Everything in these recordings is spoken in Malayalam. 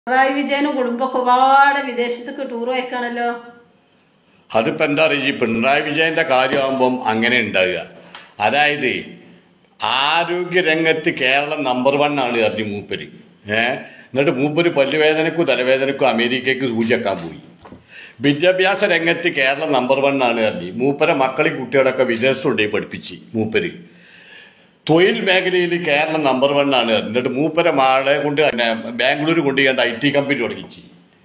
പിണറായി വിജയനും കുടുംബമൊക്കെ ഒരുപാട് വിദേശത്തേക്ക് ടൂർ അയക്കാണല്ലോ. അതിപ്പോ എന്താ പറയുക, ഈ പിണറായി വിജയന്റെ കാര്യമാകുമ്പം അങ്ങനെ ഉണ്ടാകുക. അതായത് ആരോഗ്യരംഗത്ത് കേരളം നമ്പർ 1 ആണ് അറിഞ്ഞു മൂപ്പര്. എന്നിട്ട് മൂപ്പര് പല്ലുവേദനക്കും തലവേദനക്കും അമേരിക്കയ്ക്ക് സൂചിക്കാൻ പോയി. വിദ്യാഭ്യാസ രംഗത്ത് കേരളം നമ്പർ 1 ആണ് അറിഞ്ഞു മൂപ്പരെ മക്കളെ കുട്ടികളൊക്കെ വിദേശത്തുകൊണ്ടുപോയി പഠിപ്പിച്ച് മൂപ്പര്. തൊഴിൽ മേഖലയിൽ കേരളം നമ്പർ 1 ആണ്. എന്നിട്ട് മൂപ്പരെ മാളെ കൊണ്ട് ബാംഗ്ലൂർ കൊണ്ടുപോയി IT കമ്പനി തുടങ്ങിച്ച്.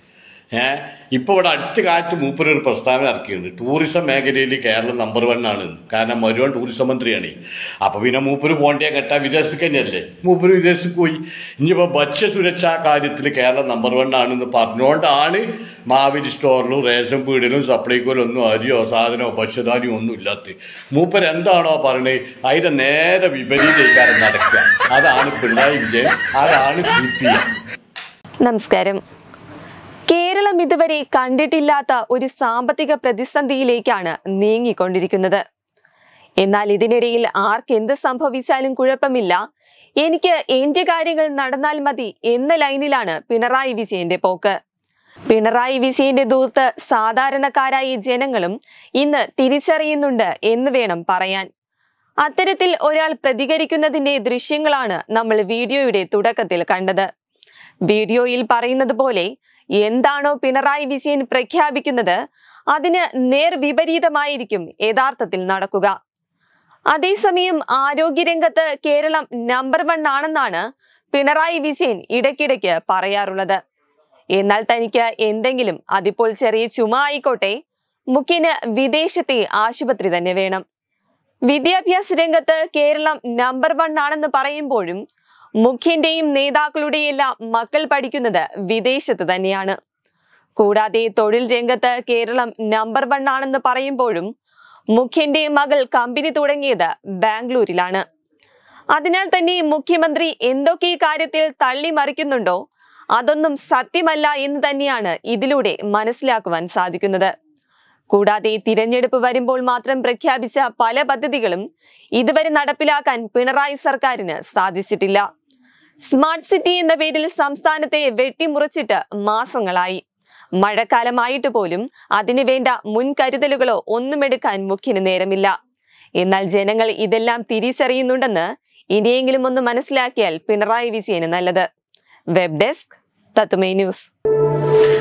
ഇപ്പോൾ ഇവിടെ അടുത്ത കാലത്ത് മൂപ്പര് ഒരു പ്രസ്താവന ഇറക്കിയിട്ടുണ്ട്, ടൂറിസം മേഖലയിൽ കേരളം നമ്പർ 1 ആണ്. കാരണം മരുവൻ ടൂറിസം മന്ത്രിയാണ്. അപ്പോൾ പിന്നെ മൂപ്പര് പോണ്ടിയാ കേട്ടാൽ വിദേശത്ത് തന്നെയല്ലേ, മൂപ്പര് വിദേശത്ത് പോയി. ഇനിയിപ്പോൾ ഭക്ഷ്യസുരക്ഷാ കാര്യത്തിൽ കേരളം നമ്പർ 1 ആണെന്ന് പറഞ്ഞുകൊണ്ടാണ് മാവേലി സ്റ്റോറിലും റേഷൻ പീടിലും സപ്ലൈക്കോയിലും ഒന്നും അരിയോ സാധനമോ ഭക്ഷ്യധാന്യമോ ഒന്നും ഇല്ലാത്ത മൂപ്പര് എന്താണോ പറയണത് അതിൻ്റെ നേരെ വിപരീതീകാരം നടക്കുക. അതാണ് പിണറായി വിജയൻ, അതാണ് CPM. നമസ്കാരം. കേരളം ഇതുവരെ കണ്ടിട്ടില്ലാത്ത ഒരു സാമ്പത്തിക പ്രതിസന്ധിയിലേക്കാണ് നീങ്ങിക്കൊണ്ടിരിക്കുന്നത്. എന്നാൽ ഇതിനിടയിൽ ആർക്കെന്ത് സംഭവിച്ചാലും കുഴപ്പമില്ല, എനിക്ക് എന്റെ കാര്യങ്ങൾ നടന്നാൽ മതി എന്ന ലൈനിലാണ് പിണറായി വിജയന്റെ പോക്ക്. പിണറായി വിജയന്റെ ദൂർത്ത് സാധാരണക്കാരായ ജനങ്ങളും ഇന്ന് തിരിച്ചറിയുന്നുണ്ട് എന്ന് വേണം പറയാൻ. അത്തരത്തിൽ ഒരാൾ പ്രതികരിക്കുന്നതിന്റെ ദൃശ്യങ്ങളാണ് നമ്മൾ വീഡിയോയുടെ തുടക്കത്തിൽ കണ്ടത്. വീഡിയോയിൽ പറയുന്നത് പോലെ എന്താണോ പിണറായി വിജയൻ പ്രഖ്യാപിക്കുന്നത് അതിന് നേർവിപരീതമായിരിക്കും യഥാർത്ഥത്തിൽ നടക്കുക. അതേസമയം ആരോഗ്യരംഗത്ത് കേരളം നമ്പർ 1 ആണെന്നാണ് പിണറായി വിജയൻ ഇടയ്ക്കിടയ്ക്ക് പറയാറുള്ളത്. എന്നാൽ തനിക്ക് എന്തെങ്കിലും, അതിപ്പോൾ ചെറിയ ചുമ ആയിക്കോട്ടെ, മുഖ്യന് വിദേശത്തെ ആശുപത്രി തന്നെ വേണം. വിദ്യാഭ്യാസ രംഗത്ത് കേരളം നമ്പർ 1 ആണെന്ന് പറയുമ്പോഴും മുഖ്യന്റെയും നേതാക്കളുടെയെല്ലാം മക്കൾ പഠിക്കുന്നത് വിദേശത്ത് തന്നെയാണ്. കൂടാതെ തൊഴിൽ രംഗത്ത് കേരളം നമ്പർ 1 ആണെന്ന് പറയുമ്പോഴും മുഖ്യന്റെ മകൾ കമ്പനി തുടങ്ങിയത് ബാംഗ്ലൂരിലാണ്. അതിനാൽ തന്നെ മുഖ്യമന്ത്രി എന്തൊക്കെ ഈ കാര്യത്തിൽ തള്ളിമറിക്കുന്നുണ്ടോ അതൊന്നും സത്യമല്ല എന്ന് തന്നെയാണ് ഇതിലൂടെ മനസ്സിലാക്കുവാൻ സാധിക്കുന്നത്. കൂടാതെ തിരഞ്ഞെടുപ്പ് വരുമ്പോൾ മാത്രം പ്രഖ്യാപിച്ച പല പദ്ധതികളും ഇതുവരെ നടപ്പിലാക്കാൻ പിണറായി സർക്കാരിന് സാധിച്ചിട്ടില്ല. സ്മാർട്ട് സിറ്റി എന്ന പേരിൽ സംസ്ഥാനത്തെ വെട്ടിമുറിച്ചിട്ട് മാസങ്ങളായി. മഴക്കാലമായിട്ട് പോലും അതിനു വേണ്ട മുൻകരുതലുകളോ ഒന്നും എടുക്കാൻ മുഖ്യന് നേരമില്ല. എന്നാൽ ജനങ്ങൾ ഇതെല്ലാം തിരിച്ചറിയുന്നുണ്ടെന്ന് ഇനിയെങ്കിലും ഒന്ന് മനസ്സിലാക്കിയാൽ പിണറായി വിജയന് നല്ലത്. വെബ് ഡെസ്ക് തത്തുമൈ ന്യൂസ്.